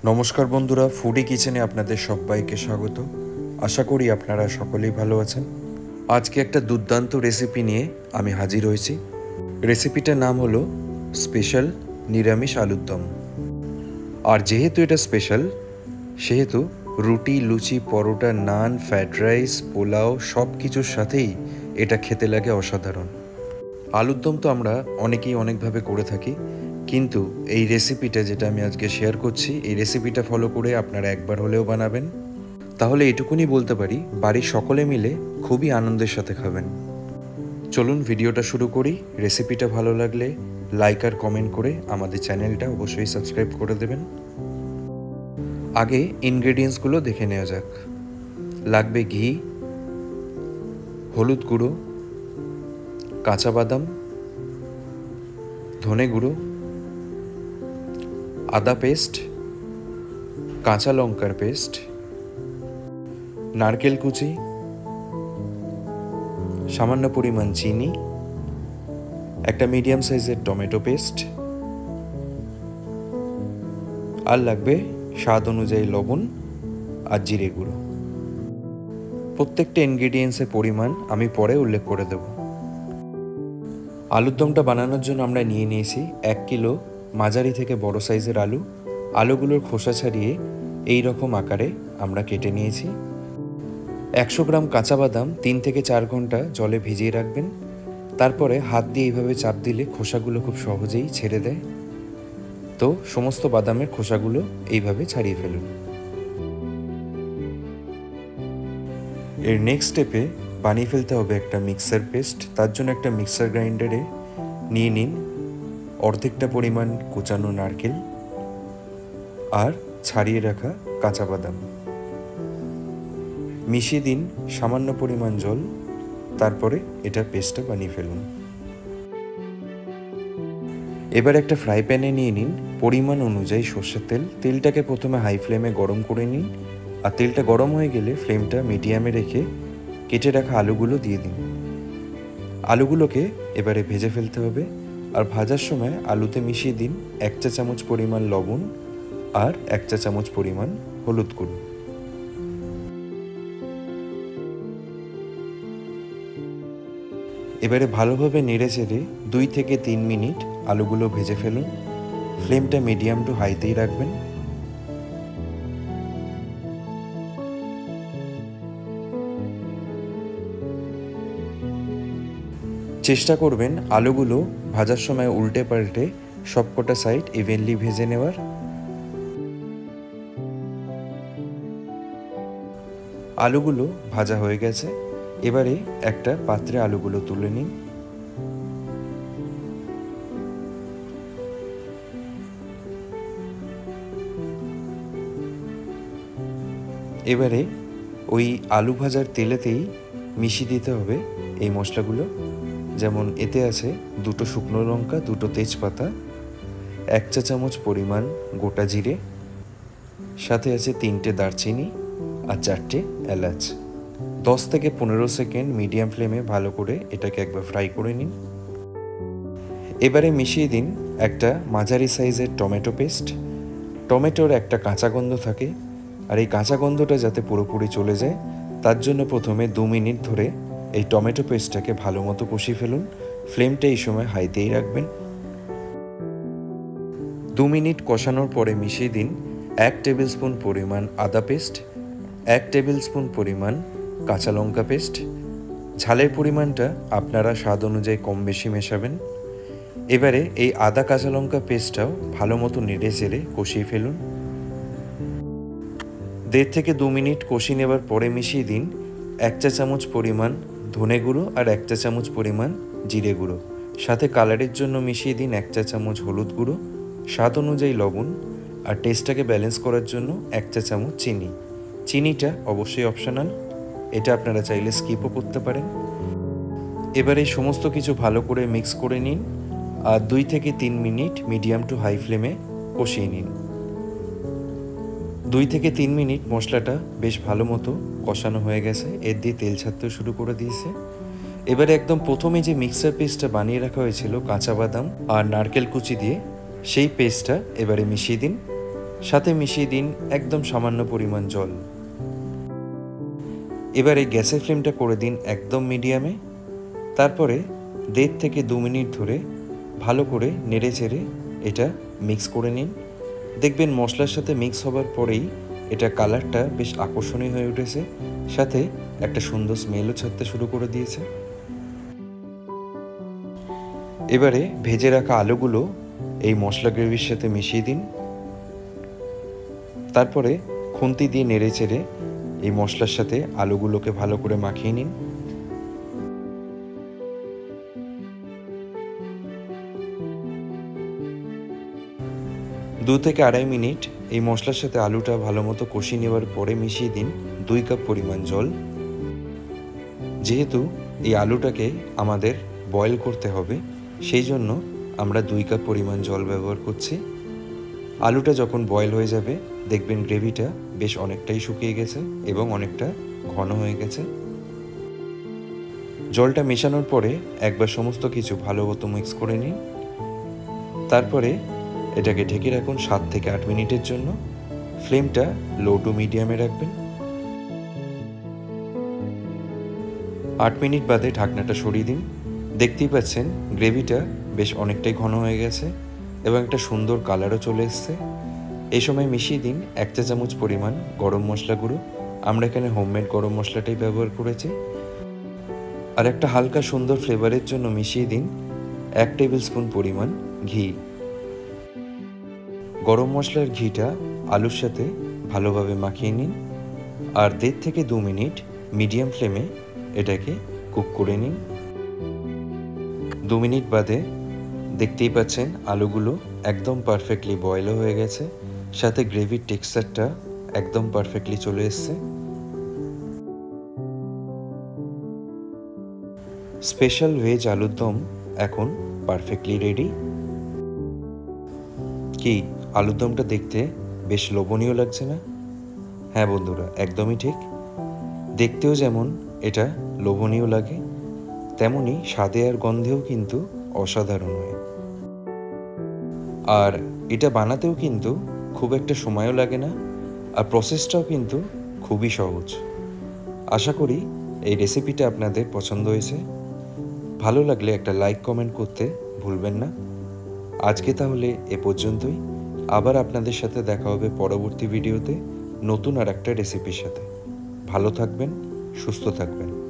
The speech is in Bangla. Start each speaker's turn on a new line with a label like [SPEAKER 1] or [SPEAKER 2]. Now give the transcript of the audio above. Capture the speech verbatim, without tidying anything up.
[SPEAKER 1] নমস্কার বন্ধুরা, ফুডি কিচেনে আপনাদের সবাইকে স্বাগত। আশা করি আপনারা সকলেই ভালো আছেন। আজকে একটা দুর্দান্ত রেসিপি নিয়ে আমি হাজির হয়েছি। রেসিপিটার নাম হলো স্পেশাল নিরামিষ আলুর দম। আর যেহেতু এটা স্পেশাল, সেহেতু রুটি, লুচি, পরোটা, নান, ফ্রাইড রাইস, পোলাও সব কিছুর সাথেই এটা খেতে লাগে অসাধারণ। আলুর দম তো আমরা অনেকেই অনেকভাবে করে থাকি, কিন্তু এই রেসিপিটা যেটা আমি আজকে শেয়ার করছি, এই রেসিপিটা ফলো করে আপনারা একবার হলেও বানাবেন, তাহলে এটুকুনি বলতে পারি বাড়ির সকলে মিলে খুবই আনন্দের সাথে খাবেন। চলুন ভিডিওটা শুরু করি। রেসিপিটা ভালো লাগলে লাইক আর কমেন্ট করে আমাদের চ্যানেলটা অবশ্যই সাবস্ক্রাইব করে দেবেন। আগে ইনগ্রেডিয়েন্টসগুলো দেখে নেওয়া যাক। লাগবে ঘি, হলুদ গুঁড়ো, কাঁচা বাদাম, ধনে গুঁড়ো, আদা পেস্ট, কাঁচা লঙ্কার পেস্ট, নারকেল কুচি, সামান্য পরিমাণ চিনি, একটা মিডিয়াম সাইজের টমেটো পেস্ট, আর লাগবে স্বাদ অনুযায়ী লবণ আর জিরে গুঁড়ো। প্রত্যেকটা ইনগ্রেডিয়েন্টসের পরিমাণ আমি পরে উল্লেখ করে দেব। আলুর দমটা বানানোর জন্য আমরা নিয়ে নিয়েছি এক কিলো মাঝারি থেকে বড় সাইজের আলু। আলুগুলোর খোসা ছাড়িয়ে এই রকম আকারে আমরা কেটে নিয়েছি। একশো গ্রাম কাঁচা বাদাম তিন থেকে চার ঘন্টা জলে ভিজিয়ে রাখবেন। তারপরে হাত দিয়ে এইভাবে চাপ দিলে খোসাগুলো খুব সহজেই ছেড়ে দেয়। তো সমস্ত বাদামের খোসাগুলো এইভাবে ছাড়িয়ে ফেলুন। এর নেক্সট স্টেপে বানিয়ে ফেলতে হবে একটা মিক্সার পেস্ট। তার জন্য একটা মিক্সার গ্রাইন্ডারে নিয়ে নিন অর্ধেকটা পরিমাণ কুচানো নারকেল আর ছাড়িয়ে রাখা কাঁচা বাদাম। মিশিয়ে দিন সামান্য পরিমাণ জল, তারপরে এটা পেস্টটা বানিয়ে ফেলুন। এবার একটা ফ্রাই প্যানে নিয়ে নিন পরিমাণ অনুযায়ী সর্ষের তেল। তেলটাকে প্রথমে হাই ফ্লেমে গরম করে নিন, আর তেলটা গরম হয়ে গেলে ফ্লেমটা মিডিয়ামে রেখে কেটে রাখা আলুগুলো দিয়ে দিন। আলুগুলোকে এবারে ভেজে ফেলতে হবে, আর ভাজার সময় আলুতে মিশিয়ে দিন এক চা চামচ পরিমাণ লবণ আর এক চা চামচ পরিমাণ হলুদ গুঁড়ো। এবারে ভালোভাবে নেড়ে চেড়ে দুই থেকে তিন মিনিট আলুগুলো ভেজে ফেলুন। ফ্লেমটা মিডিয়াম টু হাইতেই রাখবেন। চেষ্টা করবেন আলুগুলো ভাজার সময় উল্টে পাল্টে সবকটা সাইড ইভেনলি ভেজে নেওয়ার। আলুগুলো ভাজা হয়ে গেছে। এবারে একটা পাত্রে আলুগুলো তুলে নিন। এবারে ওই আলু ভাজার তেলেতেই মিশিয়ে দিতে হবে এই মশলাগুলো। যেমন এতে আছে দুটো শুকনো লঙ্কা, দুটো তেজপাতা, এক চা চামচ পরিমাণ গোটা জিরে, সাথে আছে তিনটে দারচিনি আর চারটে এলাচ। দশ থেকে পনেরো সেকেন্ড মিডিয়াম ফ্লেমে ভালো করে এটাকে একবার ফ্রাই করে নিন। এবারে মিশিয়ে দিন একটা মাঝারি সাইজের টমেটো পেস্ট। টমেটোর একটা কাঁচা গন্ধ থাকে, আর এই কাঁচা গন্ধটা যাতে পুরোপুরি চলে যায় তার জন্য প্রথমে দু মিনিট ধরে এই টমেটো পেস্টটাকে ভালো মতো কষিয়ে ফেলুন। ফ্লেমটা এই সময় হাইতেই রাখবেন। দু মিনিট কষানোর পরে মিশিয়ে দিন এক টেবিল স্পুন পরিমাণ আদা পেস্ট, এক টেবিল স্পুন পরিমাণ কাঁচা লঙ্কা পেস্ট। ঝালের পরিমাণটা আপনারা স্বাদ অনুযায়ী কম বেশি মেশাবেন। এবারে এই আদা কাঁচা লঙ্কা পেস্টটাও ভালো মতো নেড়ে চেড়ে কষিয়ে ফেলুন। দেড় থেকে দু মিনিট কষিয়ে নেবার পরে মিশিয়ে দিন এক চা চামচ পরিমাণ ধনে গুঁড়ো আর এক চা চামচ পরিমাণ জিরে গুঁড়ো। সাথে কালারের জন্য মিশিয়ে দিন এক চা চামচ হলুদ গুঁড়ো, স্বাদ অনুযায়ী লবণ, আর টেস্টটাকে ব্যালেন্স করার জন্য এক চা চামচ চিনি। চিনিটা অবশ্যই অপশনাল, এটা আপনারা চাইলে স্কিপও করতে পারেন। এবার এই সমস্ত কিছু ভালো করে মিক্স করে নিন, আর দুই থেকে তিন মিনিট মিডিয়াম টু হাই ফ্লেমে কষিয়ে নিন। দুই থেকে তিন মিনিট মশলাটা বেশ ভালো মতো কষানো হয়ে গেছে, এর দিয়ে তেল ছাড়তে শুরু করে দিয়েছে। এবারে একদম প্রথমে যে মিক্সার পেস্টটা বানিয়ে রাখা হয়েছিল কাঁচা বাদাম আর নারকেল কুচি দিয়ে, সেই পেস্টটা এবারে মিশিয়ে দিন। সাথে মিশিয়ে দিন একদম সামান্য পরিমাণ জল। এবারে গ্যাসের ফ্লেমটা করে দিন একদম মিডিয়ামে। তারপরে দেড় থেকে দু মিনিট ধরে ভালো করে নেড়ে চেড়ে এটা মিক্স করে নিন। দেখবেন মশলার সাথে মিক্স হবার পরেই এটা কালারটা বেশ আকর্ষণীয় হয়ে উঠেছে, সাথে একটা সুন্দর স্মেলও ছাড়তে শুরু করে দিয়েছে। এবারে ভেজে রাখা আলুগুলো এই মশলা গ্রেভির সাথে মিশিয়ে দিন। তারপরে খুন্তি দিয়ে নেড়ে চেড়ে এই মশলার সাথে আলুগুলোকে ভালো করে মাখিয়ে নিন। দু থেকে আড়াই মিনিট এই মশলার সাথে আলুটা ভালো মতো কষিয়ে নেওয়ার পরে মিশিয়ে দিন দুই কাপ পরিমাণ জল। যেহেতু এই আলুটাকে আমাদের বয়েল করতে হবে, সেই জন্য আমরা দুই কাপ পরিমাণ জল ব্যবহার করছি। আলুটা যখন বয়েল হয়ে যাবে দেখবেন গ্রেভিটা বেশ অনেকটাই শুকিয়ে গেছে এবং অনেকটা ঘন হয়ে গেছে। জলটা মেশানোর পরে একবার সমস্ত কিছু ভালো মতো মিক্স করে নিন। তারপরে এটাকে ঢেকে রাখুন সাত থেকে আট মিনিটের জন্য। ফ্লেমটা লো টু মিডিয়ামে রাখবেন। আট মিনিট বাদে ঢাকনাটা সরিয়ে দিন। দেখতেই পাচ্ছেন গ্রেভিটা বেশ অনেকটাই ঘন হয়ে গেছে এবং একটা সুন্দর কালারও চলে এসছে। এই সময় মিশিয়ে দিন এক চা চামচ পরিমাণ গরম মশলা গুঁড়ো। আমরা এখানে হোমমেড গরম মশলাটাই ব্যবহার করেছি। আর একটা হালকা সুন্দর ফ্লেভারের জন্য মিশিয়ে দিন এক টেবিল স্পুন পরিমাণ ঘি। গরম মশলার ঘিটা আলুর সাথে ভালোভাবে মাখিয়ে নিন আর দেড় থেকে দু মিনিট মিডিয়াম ফ্লেমে এটাকে কুক করে নিন। দু মিনিট বাদে দেখতেই পাচ্ছেন আলুগুলো একদম পারফেক্টলি বয়েলও হয়ে গেছে, সাথে গ্রেভির টেক্সচারটা একদম পারফেক্টলি চলে এসছে। স্পেশাল ভেজ আলুর দম এখন পারফেক্টলি রেডি। কি আলুর দমটা দেখতে বেশ লোভনীয় লাগছে না? হ্যাঁ বন্ধুরা, একদমই ঠিক। দেখতেও যেমন এটা লোভনীয় লাগে, তেমনি স্বাদে আর গন্ধেও কিন্তু অসাধারণ হয়। আর এটা বানাতেও কিন্তু খুব একটা সময়ও লাগে না, আর প্রসেসটাও কিন্তু খুবই সহজ। আশা করি এই রেসিপিটা আপনাদের পছন্দ হয়েছে। ভালো লাগলে একটা লাইক কমেন্ট করতে ভুলবেন না। আজকে তাহলে এ পর্যন্তই। আবার আপনাদের সাথে দেখা হবে পরবর্তী ভিডিওতে নতুন আর একটা রেসিপির সাথে। ভালো থাকবেন, সুস্থ থাকবেন।